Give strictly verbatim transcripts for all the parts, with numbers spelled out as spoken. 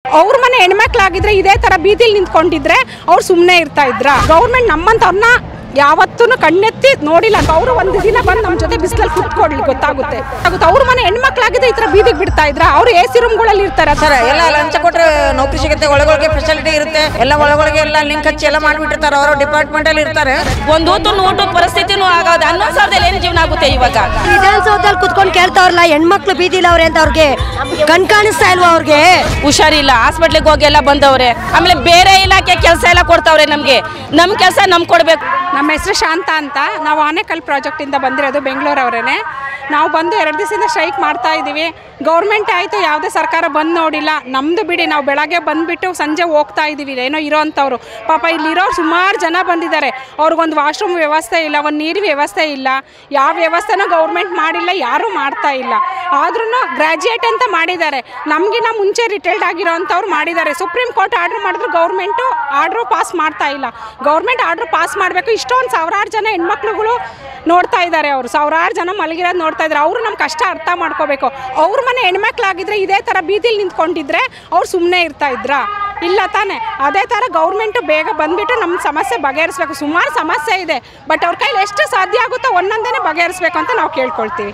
ಅವ್ರ ಮನೆ ಹೆಣ್ಮಕ್ಳಾಗಿದ್ರೆ ಇದೇ ತರ ಬೀದಿಲಿ ನಿಂತ್ಕೊಂಡಿದ್ರೆ ಅವ್ರು ಸುಮ್ಮನೆ ಇರ್ತಾ ಇದ್ರ? ಗೌರ್ಮೆಂಟ್ ನಮ್ಮಂತವ್ರನ್ನ ಯಾವತ್ತೂ ಕಣ್ಣೆತ್ತಿ ನೋಡಿಲ್ಲ. ಅವರು ಒಂದು ದಿನ ಬಂದು ನಮ್ಮ ಜೊತೆ ಬಿಸಿಲಲ್ಲಿ ಕುತ್ಕೊಡ್ಲಿ ಗೊತ್ತಾಗುತ್ತೆ. ಅವ್ರ ಮನೆ ಹೆಣ್ಮಕ್ಳಾಗಿದ್ರೆ ಈ ತರ ಬೀದಿಗೆ ಬಿಡ್ತಾ ಇದ್ರ? ಅವ್ರು ಎ ಸಿ ರೂಮ್ಗಳಲ್ಲಿ ಇರ್ತಾರೆ ಸರ್. ಎಲ್ಲ ಲಂಚ ಕೊಟ್ಟರೆ ನೌಕರಿ ಸಿಗುತ್ತೆ, ಒಳಗೊಳಗೆ ಫೆಸಿಲಿಟಿ ಇರುತ್ತೆ, ಎಲ್ಲ ಒಳಗೊಳಗೆ ಎಲ್ಲ ಲಿಂಕ್ ಹಚ್ಚಿ ಎಲ್ಲ ಮಾಡಿಬಿಟ್ಟಿರ್ತಾರೆ. ಅವರು ಡಿಪಾರ್ಟ್ಮೆಂಟ್ ಅಲ್ಲಿ ಇರ್ತಾರೆ. ಒಂದು ಊಟದ ಊಟದ ಪರಿಸ್ಥಿತಿನೂ ಆಗೋದು. ಹನ್ನೊಂದು ಸಾವಿರದಲ್ಲಿ ಏನು ಜೀವನ ಆಗುತ್ತೆ ಇವಾಗ? ವಿಧಾನಸೌಧದಲ್ಲಿ ಕುತ್ಕೊಂಡು ಕೇಳ್ತಾವ್ರಲ್ಲ ಹೆಣ್ಮಕ್ಳು ಬೀದಿಲ್ಲ ಅವ್ರೆ ಅಂತ. ಅವ್ರಿಗೆ ಕಣ್ ಕಾಣಿಸ್ತಾ ಇಲ್ವಾ? ಅವ್ರಿಗೆ ಹುಷಾರಿಲ್ಲ, ಹಾಸ್ಪಿಟ್ಲಿಗೆ ಹೋಗಿ ಎಲ್ಲ ಬಂದವ್ರೆ. ಆಮೇಲೆ ಬೇರೆ ಇಲಾಖೆ ಕೆಲಸ ಎಲ್ಲ ಕೊಡ್ತಾವ್ರೆ ನಮ್ಗೆ. ನಮ್ ಕೆಲಸ ನಮ್ ಕೊಡ್ಬೇಕು. ನಮ್ಮ ಹೆಸರು ಶಾಂತ ಅಂತ. ನಾವು ಆನೆಕಲ್ ಪ್ರಾಜೆಕ್ಟ್ ಇಂದ ಬಂದಿರೋದು, ಬೆಂಗಳೂರವರೇನೆ. ನಾವು ಬಂದು ಎರಡು ದಿವಸದಿಂದ ಸ್ಟ್ರೈಕ್ ಮಾಡ್ತಾ ಇದ್ದೀವಿ. ಗೌರ್ಮೆಂಟ್ ಆಯಿತು, ಯಾವುದೇ ಸರ್ಕಾರ ಬಂದು ನೋಡಿಲ್ಲ. ನಮ್ಮದು ಬಿಡಿ, ನಾವು ಬೆಳಗ್ಗೆ ಬಂದುಬಿಟ್ಟು ಸಂಜೆ ಹೋಗ್ತಾ ಇದ್ದೀವಿ. ಏನೋ ಇರೋ ಅಂಥವ್ರು ಪಾಪ ಇಲ್ಲಿರೋರು ಸುಮಾರು ಜನ ಬಂದಿದ್ದಾರೆ. ಅವ್ರಿಗೊಂದು ವಾಶ್ರೂಮ್ ವ್ಯವಸ್ಥೆ ಇಲ್ಲ, ಒಂದು ನೀರಿನ ವ್ಯವಸ್ಥೆ ಇಲ್ಲ, ಯಾವ ವ್ಯವಸ್ಥೆನೂ ಗೌರ್ಮೆಂಟ್ ಮಾಡಿಲ್ಲ, ಯಾರೂ ಮಾಡ್ತಾ ಇಲ್ಲ. ಆದ್ರೂ ಗ್ರ್ಯಾಜುಯೇಟ್ ಅಂತ ಮಾಡಿದ್ದಾರೆ. ನಮಗಿನ್ನ ಮುಂಚೆ ರಿಟೈರ್ಡ್ ಆಗಿರೋ ಅಂಥವ್ರು ಮಾಡಿದ್ದಾರೆ. ಸುಪ್ರೀಂ ಕೋರ್ಟ್ ಆರ್ಡ್ರ್ ಮಾಡಿದ್ರು ಗೌರ್ಮೆಂಟು ಆರ್ಡ್ರು ಪಾಸ್ ಮಾಡ್ತಾ ಇಲ್ಲ. ಗೌರ್ಮೆಂಟ್ ಆರ್ಡ್ರ್ ಪಾಸ್ ಮಾಡಬೇಕು. ಇಷ್ಟೊಂದು ಸಾವಿರಾರು ಜನ ಹೆಣ್ಮಕ್ಳುಗಳು ನೋಡ್ತಾ ಇದ್ದಾರೆ. ಅವರು ಸಾವಿರಾರು ಜನ ಮಲಗಿರೋದು ನೋಡ್ತಾ ಇದ್ದಾರೆ. ಅವರು ನಮ್ಮ ಕಷ್ಟ ಅರ್ಥ ಮಾಡ್ಕೋಬೇಕು. ಅವ್ರ ಮನೆ ಹೆಣ್ಮಕ್ಳಾಗಿದ್ರೆ ಇದೇ ಥರ ಬೀದಿಲಿ ನಿಂತ್ಕೊಂಡಿದ್ರೆ ಅವ್ರು ಸುಮ್ಮನೆ ಇರ್ತಾ ಇದ್ರಾ? ಇಲ್ಲ ತಾನೆ. ಅದೇ ಥರ ಗೌರ್ಮೆಂಟು ಬೇಗ ಬಂದುಬಿಟ್ಟು ನಮ್ಮ ಸಮಸ್ಯೆ ಬಗೆಹರಿಸ್ಬೇಕು. ಸುಮಾರು ಸಮಸ್ಯೆ ಇದೆ, ಬಟ್ ಅವ್ರ ಕೈಲಿ ಎಷ್ಟು ಸಾಧ್ಯ ಆಗುತ್ತೋ ಒಂದೊಂದೇ ಬಗೆಹರಿಸ್ಬೇಕು ಅಂತ ನಾವು ಕೇಳ್ಕೊಳ್ತೀವಿ.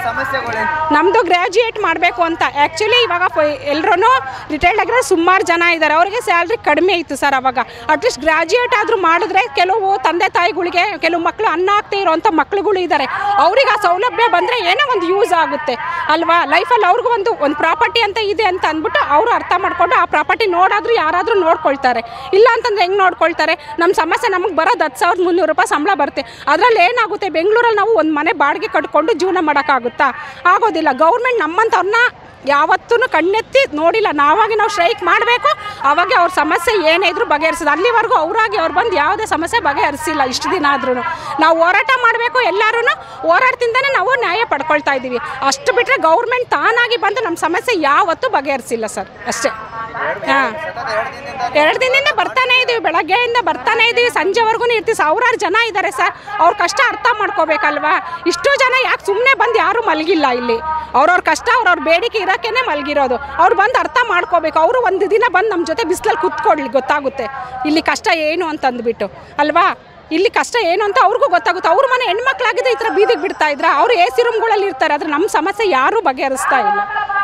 ನಮ್ಮದು ಗ್ರ್ಯಾಜುಯೇಟ್ ಮಾಡಬೇಕು ಅಂತ. ಆ್ಯಕ್ಚುಲಿ ಇವಾಗ ಎಲ್ಲರೂ ರಿಟೈರ್ಡ್ ಆಗಿರೋ ಸುಮಾರು ಜನ ಇದ್ದಾರೆ. ಅವರಿಗೆ ಸ್ಯಾಲ್ರಿ ಕಡಿಮೆ ಇತ್ತು ಸರ್. ಅವಾಗ ಅಟ್ಲೀಸ್ಟ್ ಗ್ರ್ಯಾಜುಯೇಟ್ ಆದರೂ ಮಾಡಿದ್ರೆ ಕೆಲವು ತಂದೆ ತಾಯಿಗಳಿಗೆ, ಕೆಲವು ಮಕ್ಕಳು ಅನ್ನ ಆಗ್ತಾ ಇರೋವಂಥ ಮಕ್ಳುಗಳು ಇದ್ದಾರೆ. ಅವ್ರಿಗೆ ಆ ಸೌಲಭ್ಯ ಬಂದರೆ ಏನೋ ಒಂದು ಯೂಸ್ ಆಗುತ್ತೆ ಅಲ್ವಾ? ಲೈಫಲ್ಲಿ ಅವ್ರಿಗೂ ಒಂದು ಒಂದು ಪ್ರಾಪರ್ಟಿ ಅಂತ ಇದೆ ಅಂತ ಅಂದ್ಬಿಟ್ಟು ಅವರು ಅರ್ಥ ಮಾಡಿಕೊಂಡು ಆ ಪ್ರಾಪರ್ಟಿ ನೋಡಾದರೂ ಯಾರಾದರೂ ನೋಡ್ಕೊಳ್ತಾರೆ. ಇಲ್ಲ ಅಂತಂದ್ರೆ ಹೆಂಗೆ ನೋಡ್ಕೊಳ್ತಾರೆ? ನಮ್ಮ ಸಮಸ್ಯೆ ನಮಗೆ ಬರೋದು ಹತ್ತು ಸಾವಿರದ ಮುನ್ನೂರು ರೂಪಾಯಿ ಸಂಬಳ ಬರುತ್ತೆ. ಅದರಲ್ಲಿ ಏನಾಗುತ್ತೆ? ಬೆಂಗಳೂರಲ್ಲಿ ನಾವು ಒಂದು ಮನೆ ಬಾಡಿಗೆ ಕಟ್ಕೊಂಡು ಜೀವನ ಮಾಡೋಕ್ಕಾಗುತ್ತಾ? ಆಗೋದಿಲ್ಲ. ಗೌರ್ಮೆಂಟ್ ನಮ್ಮಂಥವ್ರನ್ನ ಯಾವತ್ತೂ ಕಣ್ಣೆತ್ತಿ ನೋಡಿಲ್ಲ. ನಾವಾಗಿ ನಾವು ಸ್ಟ್ರೈಕ್ ಮಾಡಬೇಕು, ಅವಾಗ ಅವ್ರ ಸಮಸ್ಯೆ ಏನೇ ಇದ್ರೂ ಬಗೆಹರಿಸೋದು. ಅಲ್ಲಿವರೆಗೂ ಅವರಾಗಿ ಅವ್ರು ಬಂದು ಯಾವುದೇ ಸಮಸ್ಯೆ ಬಗೆಹರಿಸಿಲ್ಲ ಇಷ್ಟು ದಿನ ಆದ್ರೂ. ನಾವು ಹೋರಾಟ ಮಾಡಬೇಕು. ಎಲ್ಲರೂ ಹೋರಾಟದಿಂದನೇ ನಾವು ನ್ಯಾಯ ಪಡ್ಕೊಳ್ತಾ ಇದ್ದೀವಿ. ಅಷ್ಟು ಬಿಟ್ಟರೆ ಗೌರ್ಮೆಂಟ್ ತಾನಾಗಿ ಬಂದು ನಮ್ಮ ಸಮಸ್ಯೆ ಯಾವತ್ತೂ ಬಗೆಹರಿಸಿಲ್ಲ ಸರ್. ಅಷ್ಟೇ. ಹಾಂ, ಎರಡು ದಿನದಿಂದ ಬರ್ತಾನೆ ಇದ್ದೀವಿ. ಬೆಳಗ್ಗೆಯಿಂದ ಬರ್ತಾನೆ ಇದ್ದೀವಿ, ಸಂಜೆವರೆಗೂ ಇರ್ತೀವಿ. ಸಾವಿರಾರು ಜನ ಇದ್ದಾರೆ ಸರ್. ಅವ್ರ ಕಷ್ಟ ಅರ್ಥ ಮಾಡ್ಕೋಬೇಕಲ್ವಾ? ಇಷ್ಟು ಜನ ಯಾಕೆ ಸುಮ್ಮನೆ ಬಂದು ಯಾರೂ ಮಲಗಿಲ್ಲ ಇಲ್ಲಿ? ಅವ್ರವ್ರ ಕಷ್ಟ, ಅವ್ರವ್ರ ಬೇಡಿಕೆ ಇರೋಕ್ಕೇ ಮಲಗಿರೋದು. ಅವ್ರು ಬಂದು ಅರ್ಥ ಮಾಡ್ಕೋಬೇಕು. ಅವರು ಒಂದು ದಿನ ಬಂದು ನಮ್ಮ ಜೊತೆ ಬಿಸಿಲಲ್ಲಿ ಕುತ್ಕೊಡ್ಲಿ ಗೊತ್ತಾಗುತ್ತೆ ಇಲ್ಲಿ ಕಷ್ಟ ಏನು ಅಂತ ಅಂದ್ಬಿಟ್ಟು ಅಲ್ವಾ? ಇಲ್ಲಿ ಕಷ್ಟ ಏನು ಅಂತ ಅವ್ರಿಗೂ ಗೊತ್ತಾಗುತ್ತೆ. ಅವ್ರ ಮನೆ ಹೆಣ್ಮಕ್ಳಾಗಿದ್ರೆ ಈ ಥರ ಬೀದಿಗೆ ಬಿಡ್ತಾ ಇದ್ರ? ಅವ್ರು ಎ ಸಿ ರೂಮ್ಗಳಲ್ಲಿ ಇರ್ತಾರೆ. ಆದರೆ ನಮ್ಮ ಸಮಸ್ಯೆ ಯಾರೂ ಬಗೆಹರಿಸ್ತಾ ಇಲ್ಲ.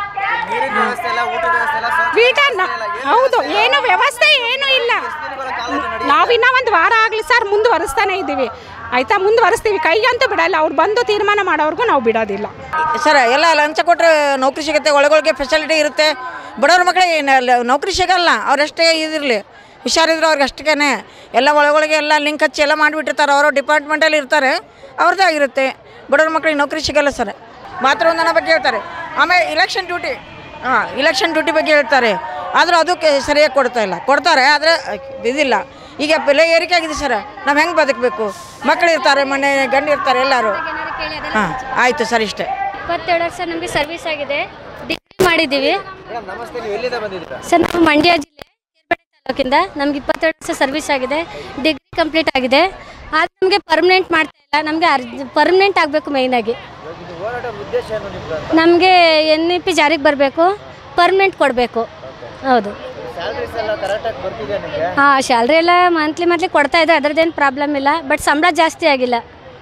ಹೌದು, ಏನು ವ್ಯವಸ್ಥೆ ಏನೂ ಇಲ್ಲ. ನಾವಿನ್ನ ಒಂದು ವಾರ ಆಗಲಿ ಸರ್, ಮುಂದುವರಿಸ್ತಾನೆ ಇದ್ದೀವಿ. ಆಯ್ತಾ? ಮುಂದುವರಿಸ್ತೀವಿ. ಕೈಗಂತೂ ಬಿಡಲ್ಲ. ಅವ್ರು ಬಂದು ತೀರ್ಮಾನ ಮಾಡೋವರೆಗೂ ನಾವು ಬಿಡೋದಿಲ್ಲ ಸರ್. ಎಲ್ಲ ಲಂಚ ಕೊಟ್ಟರೆ ನೌಕರಿ ಸಿಗುತ್ತೆ, ಒಳಗೊಳಗೆ ಫೆಸಿಲಿಟಿ ಇರುತ್ತೆ. ಬಡವ್ರ ಮಕ್ಕಳಿಗೆ ನೌಕರಿ ಸಿಗಲ್ಲ. ಅವರಷ್ಟೇ ಇದಿರಲಿ, ಹುಷಾರಿದ್ರು ಅವ್ರಿಗೆ ಅಷ್ಟೇ. ಎಲ್ಲ ಒಳಗೊಳಗೆ ಎಲ್ಲ ಲಿಂಕ್ ಹಚ್ಚಿ ಎಲ್ಲ ಮಾಡಿಬಿಟ್ಟಿರ್ತಾರೆ. ಅವರು ಡಿಪಾರ್ಟ್ಮೆಂಟಲ್ಲಿ ಇರ್ತಾರೆ, ಅವ್ರದ್ದೇ ಆಗಿರುತ್ತೆ. ಬಡವ್ರ ಮಕ್ಕಳಿಗೆ ನೌಕರಿ ಸಿಗಲ್ಲ ಸರ್. ಮಾತೃವಂದನ ಬಗ್ಗೆ ಹೇಳ್ತಾರೆ. ಆಮೇಲೆ ಇಲೆಕ್ಷನ್ ಡ್ಯೂಟಿ, ಹಾಂ ಇಲೆಕ್ಷನ್ ಡ್ಯೂಟಿ ಬಗ್ಗೆ ಹೇಳ್ತಾರೆ. ಆದರೂ ಅದಕ್ಕೆ ಸರಿಯಾಗಿ ಕೊಡ್ತಾ ಇಲ್ಲ. ಕೊಡ್ತಾರೆ ಆದರೆ ಇದಿಲ್ಲ. ಈಗ ಬೆಲೆ ಏರಿಕೆ ಆಗಿದೆ ಸರ್. ನಾವು ಹೆಂಗೆ ಬದುಕಬೇಕು? ಮಕ್ಕಳು ಇರ್ತಾರೆ, ಮನೆ ಗಂಡು ಇರ್ತಾರೆ, ಎಲ್ಲರೂ. ಹಾಂ ಆಯಿತು ಸರ್, ಇಷ್ಟೇ. ಇಪ್ಪತ್ತೆರಡು ವರ್ಷ ನಮಗೆ ಸರ್ವಿಸ್ ಆಗಿದೆ. ಡಿಗ್ರಿ ಮಾಡಿದ್ದೀವಿ ಸರ್. ನಾವು ಮಂಡ್ಯ ಜಿಲ್ಲೆ ಕೇರ್ಪೇಟೆ ತಾಲೂಕಿಂದ. ನಮ್ಗೆ ಇಪ್ಪತ್ತೆರಡು ವರ್ಷ ಸರ್ವಿಸ್ ಆಗಿದೆ, ಡಿಗ್ರಿ ಕಂಪ್ಲೀಟ್ ಆಗಿದೆ. ಆದರೆ ನಮಗೆ ಪರ್ಮನೆಂಟ್ ಮಾಡ್ತಾ ಇಲ್ಲ. ನಮಗೆ ಅರ್ಜಿ ಪರ್ಮನೆಂಟ್ ಆಗಬೇಕು. ಮೇಯ್ನಾಗಿ ನಮಗೆ ಎನ್ ಇ ಪಿ ಜಾರಿಗೆ ಬರಬೇಕು, ಪರ್ಮನೆಂಟ್ ಕೊಡಬೇಕು. ಹೌದು. ಹಾಂ, ಸ್ಯಾಲ್ರಿ ಎಲ್ಲ ಮಂತ್ಲಿ ಮಂತ್ಲಿ ಕೊಡ್ತಾ ಇದ್ದಾರೆ. ಅದರದ್ದೇನು ಪ್ರಾಬ್ಲಮ್ ಇಲ್ಲ. ಬಟ್ ಸಂಬಳ ಜಾಸ್ತಿ ಆಗಿಲ್ಲ.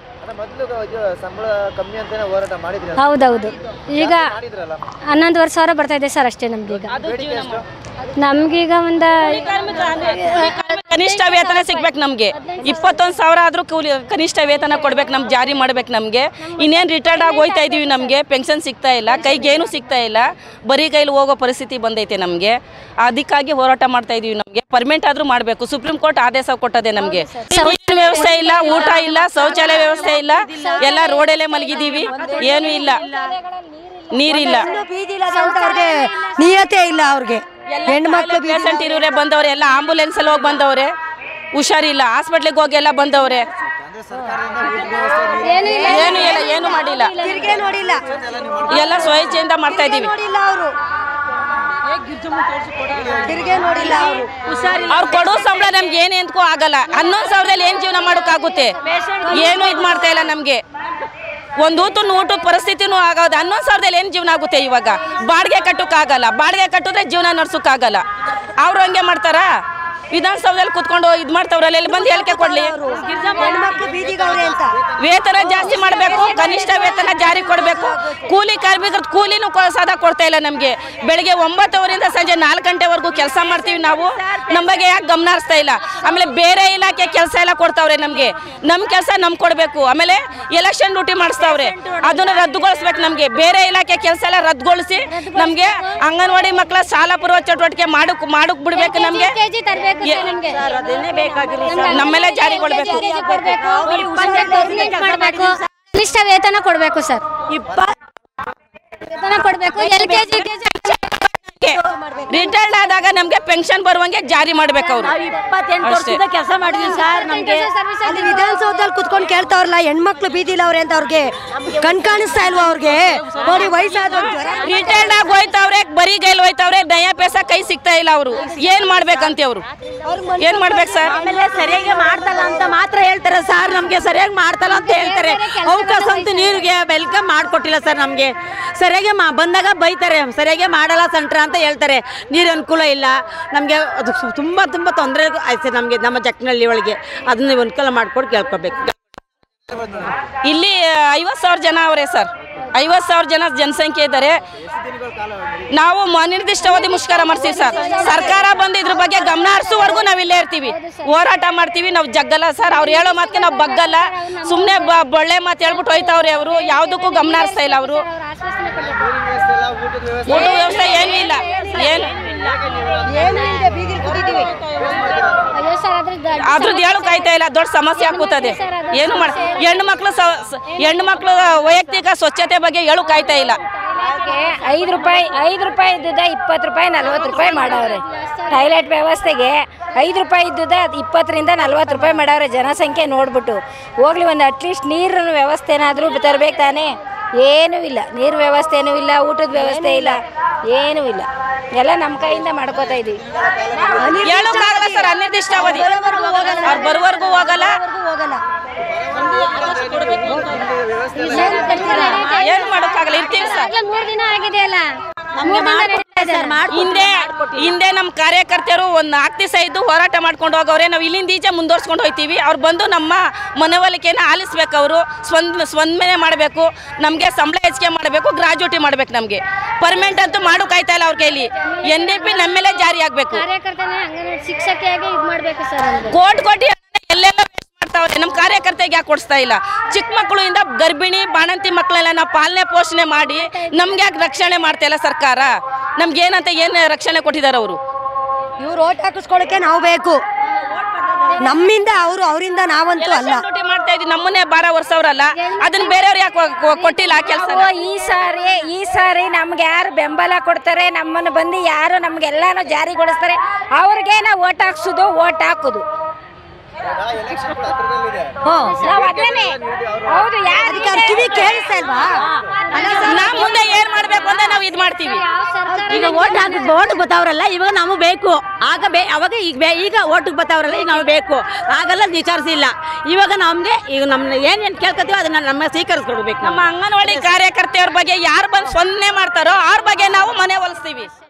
ಹೌದೌದು. ಈಗ ಹನ್ನೊಂದುವರೆ ಸಾವಿರ ಬರ್ತಾ ಇದೆ ಸರ್ ಅಷ್ಟೇ ನಮ್ಗೀಗ. ನಮ್ಗೀಗ ಒಂದು ಕನಿಷ್ಠ ವೇತನ ಸಿಗ್ಬೇಕು ನಮಗೆ. ಇಪ್ಪತ್ತೊಂದು ಸಾವಿರ ಆದರೂ ಕೂಲಿ ಕನಿಷ್ಠ ವೇತನ ಕೊಡ್ಬೇಕು. ನಮ್ಗೆ ಜಾರಿ ಮಾಡ್ಬೇಕು ನಮಗೆ. ಇನ್ನೇನು ರಿಟೈರ್ಡ್ ಆಗಿ ಹೋಗ್ತಾ ಇದ್ದೀವಿ. ನಮಗೆ ಪೆನ್ಷನ್ ಸಿಗ್ತಾ ಇಲ್ಲ, ಕೈಗೇನು ಸಿಗ್ತಾ ಇಲ್ಲ. ಬರೀ ಕೈಲಿ ಹೋಗೋ ಪರಿಸ್ಥಿತಿ ಬಂದೈತೆ ನಮಗೆ. ಅದಕ್ಕಾಗಿ ಹೋರಾಟ ಮಾಡ್ತಾ ಇದೀವಿ. ನಮಗೆ ಪರ್ಮನೆಂಟ್ ಆದರೂ ಮಾಡಬೇಕು. ಸುಪ್ರೀಂ ಕೋರ್ಟ್ ಆದೇಶ ಕೊಟ್ಟದೆ ನಮಗೆ. ನೀರಿನ ವ್ಯವಸ್ಥೆ ಇಲ್ಲ, ಊಟ ಇಲ್ಲ, ಶೌಚಾಲಯ ವ್ಯವಸ್ಥೆ ಇಲ್ಲ. ಎಲ್ಲ ರೋಡಲ್ಲೇ ಮಲಗಿದ್ದೀವಿ, ಏನೂ ಇಲ್ಲ, ನೀರಿಲ್ಲ, ನಿಯತೆ ಇಲ್ಲ ಅವ್ರಿಗೆ. ಹೆಣ್ಮಕ್ಳು ಪೇಷಂಟ್ ಇರೋರೆ ಬಂದವ್ರೆ, ಎಲ್ಲ ಆಂಬುಲೆನ್ಸ್ ಅಲ್ಲಿ ಹೋಗಿ ಬಂದವ್ರೆ. ಹುಷಾರಿಲ್ಲ, ಹಾಸ್ಪಿಟ್ಲಿಗೆ ಹೋಗಿ ಎಲ್ಲ ಬಂದವ್ರೆ. ಏನು ಇಲ್ಲ, ಏನು ಮಾಡಿಲ್ಲ. ಎಲ್ಲ ಸ್ವಇಚ್ಛೆಯಿಂದ ಮಾಡ್ತಾ ಇದೀವಿ. ಅವ್ರು ಕೊಡೋ ಸಂಬಳ ನಮ್ಗೆ ಏನು ಎಂತಕ್ಕೂ ಆಗಲ್ಲ. ಹನ್ನೊಂದು ಸಾವಿರದಲ್ಲಿ ಏನು ಜೀವನ ಮಾಡೋಕ್ಕಾಗುತ್ತೆ? ಏನು ಇದು ಮಾಡ್ತಾ ಇಲ್ಲ ನಮಗೆ. ಒಂದು ಊಟದ ಊಟದ ಪರಿಸ್ಥಿತಿನೂ ಆಗೋದು. ಹನ್ನೊಂದು ಸಾವಿರದಲ್ಲಿ ಏನು ಜೀವನ ಆಗುತ್ತೆ ಇವಾಗ? ಬಾಡಿಗೆ ಕಟ್ಟೋಕ್ಕಾಗಲ್ಲ. ಬಾಡಿಗೆ ಕಟ್ಟಿದ್ರೆ ಜೀವನ ನಡ್ಸೋಕ್ಕಾಗಲ್ಲ. ಅವ್ರು ಹಂಗೆ ಮಾಡ್ತಾರಾ? ವಿಧಾನಸೌಧದಲ್ಲಿ ಕುತ್ಕೊಂಡು ಇದು ಮಾಡ್ತಾವ್ರಲ್ಲ, ಇಲ್ಲಿ ಬಂದು ಹೇಳಿಕೆ ಕೊಡ್ಲಿ. ವೇತನ ಜಾಸ್ತಿ ಮಾಡಬೇಕು, ಕನಿಷ್ಠ ವೇತನ ಜಾರಿ ಕೊಡಬೇಕು. ಕೂಲಿ ಕಾರ್ಮಿಕರ ಕೂಲಿನೂ ಸದಾ ಕೊಡ್ತಾ ಇಲ್ಲ ನಮಗೆ. ಬೆಳಿಗ್ಗೆ ಒಂಬತ್ತುವರೆಯಿಂದ ಸಂಜೆ ನಾಲ್ಕು ಗಂಟೆವರೆಗೂ ಕೆಲಸ ಮಾಡ್ತೀವಿ ನಾವು, ನಮ್ಮ ಬಗ್ಗೆ ಯಾಕೆ ಗಮನ ಹರಿಸ್ತಾ ಇಲ್ಲ? ಆಮೇಲೆ ಬೇರೆ ಇಲಾಖೆ ಕೆಲಸ ಎಲ್ಲ ಕೊಡ್ತಾವ್ರೆ ನಮಗೆ, ನಮ್ಮ ಕೆಲಸ ನಮ್ಗೆ ಕೊಡಬೇಕು. ಆಮೇಲೆ ಎಲೆಕ್ಷನ್ ಡ್ಯೂಟಿ ಮಾಡಿಸ್ತಾವ್ರೆ, ಅದನ್ನು ರದ್ದುಗೊಳಿಸ್ಬೇಕು. ನಮಗೆ ಬೇರೆ ಇಲಾಖೆ ಕೆಲಸ ಎಲ್ಲ ರದ್ದುಗೊಳಿಸಿ ನಮಗೆ ಅಂಗನವಾಡಿ ಮಕ್ಕಳ ಶಾಲಾ ಪೂರ್ವ ಚಟುವಟಿಕೆ ಮಾಡಕ್ ಮಾಡಕ್ ಬಿಡ್ಬೇಕು. ನಮಗೆ ನಮ್ಮೆಲ್ಲ ಜಾರಿಗೊಳ್ಬೇಕು. ಕನಿಷ್ಠ ವೇತನ ಕೊಡಬೇಕು ಸರ್, ವೇತನ ಕೊಡಬೇಕು. ಎಲ್ ಕೆ ಜಿ ರಿಟೈರ್ಡ್ ಆದಾಗ ನಮ್ಗೆ ಪೆನ್ಷನ್ ಬರುವಂಗೆ ಜಾರಿ ಮಾಡ್ಬೇಕು. ಅವ್ರು ಇಪ್ಪತ್ತೆಂಟು ವರ್ಷದ ಕೆಲಸ ಮಾಡಿದ್ವಿ ಸರ್. ನಮ್ಗೆ ಅಲ್ಲಿ ವಿಧಾನಸೌಧದಲ್ಲಿ ಕುತ್ಕೊಂಡು ಕೇಳ್ತಾವ್ರಲ್ಲ ಹೆಣ್ಮಕ್ಳು ಬೀದಿಲ್ಲ ಅವ್ರೆ ಅಂತ. ಅವ್ರಿಗೆ ಕಣ್ ಕಾಣಿಸ್ತಾ ಇಲ್ವಾ? ಅವ್ರಿಗೆ ನೋಡಿ ವಯಸ್ಸಾದವ್ರು ರಿಟೈರ್ಡ್ ಆಗಿ ಹೋಯ್ತಾವ್ರೆ, ಬರೀ ಗೈಲ್ ಹೋಯ್ತಾವ್ರೆ, ನಯ ಪೈಸ ಕೈ ಸಿಗ್ತಾ ಇಲ್ಲ. ಅವರು ಏನ್ ಮಾಡ್ಬೇಕಂತ ಅವ್ರು ಏನ್ ಮಾಡ್ಬೇಕು ಸರ್? ಆಮೇಲೆ ಸರಿಯಾಗಿ ಮಾಡ್ತಲ್ಲ ಅಂತ ಮಾತ್ರ ಹೇಳ್ತಾರೆ ಸರ್. ನಮ್ಗೆ ಸರಿಯಾಗಿ ಮಾಡ್ತಲ್ಲ ಅಂತ ಹೇಳ್ತಾರೆ. ಅವಕಾಶ ಅಂತೂ ನೀರಿಗೆ ವೆಲ್ಕಮ್ ಮಾಡ್ಕೊಟ್ಟಿಲ್ಲ ಸರ್. ನಮ್ಗೆ ಸರಿಯಾಗಿ ಬಂದಾಗ ಬೈತಾರೆ, ಸರಿಯಾಗಿ ಮಾಡಲ್ಲ ಸೆಂಟ್ರ ಅಂತ ಹೇಳ್ತಾರೆ. ನೀರು ಅನುಕೂಲ ಇಲ್ಲ ನಮಗೆ, ಅದು ತುಂಬ ತುಂಬ ತೊಂದರೆ ಆಯ್ತು ನಮಗೆ ನಮ್ಮ ಜಕ್ಕನಹಳ್ಳಿ ಒಳಗೆ. ಅದನ್ನ ಅನುಕೂಲ ಮಾಡ್ಕೊಂಡು ಕೇಳ್ಕೊಬೇಕು. ಇಲ್ಲಿ ಐವತ್ತು ಸಾವಿರ ಜನ ಅವರೇ ಸರ್, ಐವತ್ತು ಸಾವಿರ ಜನ ಜನಸಂಖ್ಯೆ ಇದ್ದಾರೆ. ನಾವು ಅನಿರ್ದಿಷ್ಟಾವಧಿ ಮುಷ್ಕರ ಮಾಡ್ತೀವಿ ಸರ್. ಸರ್ಕಾರ ಬಂದು ಇದ್ರ ಬಗ್ಗೆ ಗಮನ ಹರಿಸುವವರೆಗೂ ನಾವು ಇಲ್ಲೇ ಇರ್ತೀವಿ, ಹೋರಾಟ ಮಾಡ್ತೀವಿ. ನಾವು ಜಗ್ಗಲ್ಲ ಸರ್, ಅವ್ರು ಹೇಳೋ ಮಾತಿಗೆ ನಾವು ಬಗ್ಗಲ್ಲ. ಸುಮ್ಮನೆ ಬೊಳ್ಳೆ ಮಾತು ಹೇಳ್ಬಿಟ್ಟು ಹೋಯ್ತಾವ್ರೆ. ಅವರು ಯಾವುದಕ್ಕೂ ಗಮನ ಹರಿಸ್ತಾ ಇಲ್ಲ. ಅವರು ಊಟ ವ್ಯವಸ್ಥೆ ಏನೂ ಇಲ್ಲ, ಏನು ಅದ್ರದ್ದು ಹೇಳು ಕಾಯ್ತಾ ಇಲ್ಲ. ದೊಡ್ಡ ಸಮಸ್ಯೆ ಆಗ್ತದೆ. ಏನು ಮಾಡ ಹೆಣ್ಣು ಮಕ್ಳು ಹೆಣ್ಣು ಮಕ್ಳು ವೈಯಕ್ತಿಕ ಸ್ವಚ್ಛತೆ ಬಗ್ಗೆ ಹೇಳು ಕಾಯ್ತಾ ಇಲ್ಲ. ಐದು ರೂಪಾಯಿ ಐದು ರೂಪಾಯಿ ಇದ್ದುದ ಇಪ್ಪತ್ತು ರೂಪಾಯಿ ನಲ್ವತ್ತು ರೂಪಾಯಿ ಮಾಡವ್ರೆ. ಟಾಯ್ಲೆಟ್ ವ್ಯವಸ್ಥೆಗೆ ಐದು ರೂಪಾಯಿ ಇದ್ದುದ ಇಪ್ಪತ್ತರಿಂದ ನಲ್ವತ್ತು ರೂಪಾಯಿ ಮಾಡವ್ರೆ. ಜನಸಂಖ್ಯೆ ನೋಡ್ಬಿಟ್ಟು ಹೋಗ್ಲಿ, ಒಂದು ಅಟ್ಲೀಸ್ಟ್ ನೀರಿನ ವ್ಯವಸ್ಥೆನಾದರೂ ತರಬೇಕು ತಾನೇ. ಏನೂ ಇಲ್ಲ, ನೀರು ವ್ಯವಸ್ಥೆನೂ ಇಲ್ಲ, ಊಟದ ವ್ಯವಸ್ಥೆ ಇಲ್ಲ, ಏನೂ ಇಲ್ಲ. ಎಲ್ಲ ನಮ್ಮ ಕೈಯಿಂದ ಮಾಡ್ಕೋತಾ ಇದೀವಿ. ಹೇಳೋಕ್ಕಾಗಲ್ಲ ಸರ್, ಅನಿರ್ದಿಷ್ಟಾವಧಿ ಅವ್ರು ಬರುವವರೆಗೂ ಹೋಗಲ್ಲ. ಏನು ಮಾಡೋಕ್ಕಾಗಲ್ಲ, ಇರ್ತೀವಿ ಸರ್. ಮೂರು ದಿನ ಆಗಿದೆಯಲ್ಲ, ಹಿಂದೆ ಹಿಂದೆ ನಮ್ಮ ಕಾರ್ಯಕರ್ತರು ಒಂದು ನಾಲ್ಕು ದಿವಸ ಇದ್ದು ಹೋರಾಟ ಮಾಡ್ಕೊಂಡು ಹೋಗವ್ರೆ. ನಾವು ಇಲ್ಲಿಂದ ಈಚೆ ಮುಂದುವರ್ಸ್ಕೊಂಡು ಹೋಗ್ತೀವಿ. ಅವ್ರು ಬಂದು ನಮ್ಮ ಮನವೊಲಿಕೆಯನ್ನು ಆಲಿಸ್ಬೇಕು. ಅವರು ಸ್ವಂದ ಸ್ವಂದನೆ ಮಾಡಬೇಕು, ನಮಗೆ ಸಂಬಳ ಹೆಚ್ಚಿಗೆ ಮಾಡಬೇಕು, ಗ್ರಾಜ್ಯುಟಿ ಮಾಡಬೇಕು. ನಮಗೆ ಪರ್ಮನೆಂಟ್ ಅಂತೂ ಮಾಡೋಕ್ಕಾಯ್ತಾ ಇಲ್ಲ ಅವ್ರ ಕೈಲಿ. ಎನ್ ಡಿ ಪಿ ನಮ್ಮ ಮೇಲೆ ಜಾರಿ ಆಗಬೇಕು. ಶಿಕ್ಷಕಿಯಾಗಿ ಇದು ಮಾಡಬೇಕು ಸರ್. ಕೋಟಿ ಕೋಟಿ ಎಲ್ಲೆಲ್ಲ ಮಾಡ್ತಾವ್ರೆ, ನಮ್ಮ ಕಾರ್ಯಕರ್ತೆಗೆ ಯಾಕೆ ಕೊಡಿಸ್ತಾ ಇಲ್ಲ? ಚಿಕ್ಕ ಮಕ್ಕಳಿಂದ ಗರ್ಭಿಣಿ ಬಾಣಂತಿ ಮಕ್ಕಳೆಲ್ಲ ನಾವು ಪಾಲನೆ ಪೋಷಣೆ ಮಾಡಿ ನಮ್ಗೆ ಯಾಕೆ ರಕ್ಷಣೆ ಮಾಡ್ತಾ ಇಲ್ಲ ಸರ್ಕಾರ? ನಮ್ಗೆ ಏನಂತ ಏನು ರಕ್ಷಣೆ ಕೊಟ್ಟಿದ್ದಾರೆ ಅವರು? ಇವ್ರು ಓಟ್ ಹಾಕಿಸ್ಕೊಳಕ್ಕೆ ನಾವು ಬೇಕು, ನಮ್ಮಿಂದ ಅವರು, ಅವರಿಂದ ನಾವಂತೂ ಅಲ್ಲ. ಡ್ಯೂಟಿ ಮಾಡ್ತಾ ಇದ್ವಿ, ನಮ್ಮನ್ನೇ ಬಾರ ವರ್ಷವ್ರಲ್ಲ, ಅದನ್ನ ಬೇರೆಯವ್ರು ಯಾಕೆ ಕೊಟ್ಟಿಲ್ಲ ಆ ಕೆಲಸ? ಈ ಸಾರಿ ಈ ಸಾರಿ ನಮ್ಗೆ ಯಾರು ಬೆಂಬಲ ಕೊಡ್ತಾರೆ, ನಮ್ಮನ್ನು ಬಂದು ಯಾರು ನಮ್ಗೆಲ್ಲಾನು ಜಾರಿಗೊಳಿಸ್ತಾರೆ, ಅವ್ರಿಗೆ ನಾವು ಓಟ್ ಹಾಕ್ಸೋದು, ಓಟ್ ಹಾಕೋದು. ಹೌದು, ಕಿವಿ ಕೇಳಿಸ್ತಾ ಇಲ್ವಾ? ನಾವು ಮುಂದೆ ಏನ್ ಮಾಡ್ಬೇಕು ಅಂತ ನಾವು ಇದು ಮಾಡ್ತೀವಿ. ಈಗ ಓಟ್ ಹಾಕಿ ಓಟ್ ಬತ್ತಾವ್ರಲ್ಲ, ಇವಾಗ ನಾವು ಬೇಕು. ಆಗ ಬೇ ಅವಾಗ ಈಗ ಈಗ ಓಟಿಗೆ ಬತ್ತಾವ್ರಲ್ಲ, ಈಗ ನಾವು ಬೇಕು. ಆಗಲ್ಲ ವಿಚಾರಿಸಿಲ್ಲ. ಇವಾಗ ನಮ್ಗೆ ಈಗ ನಮ್ನ ಏನ್ ಏನ್ ಕೇಳ್ಕೊತೀವೋ ಅದನ್ನ ನಮ್ಮ ಸ್ವೀಕರಿಸ್ಕೊಡ್ಬೇಕು. ನಮ್ಮ ಅಂಗನವಾಡಿ ಕಾರ್ಯಕರ್ತೆಯವ್ರ ಬಗ್ಗೆ ಯಾರು ಬಂದು ಸ್ವಂದನೆ ಮಾಡ್ತಾರೋ ಅವ್ರ ಬಗ್ಗೆ ನಾವು ಮನೆ ಒಲಿಸ್ತೀವಿ.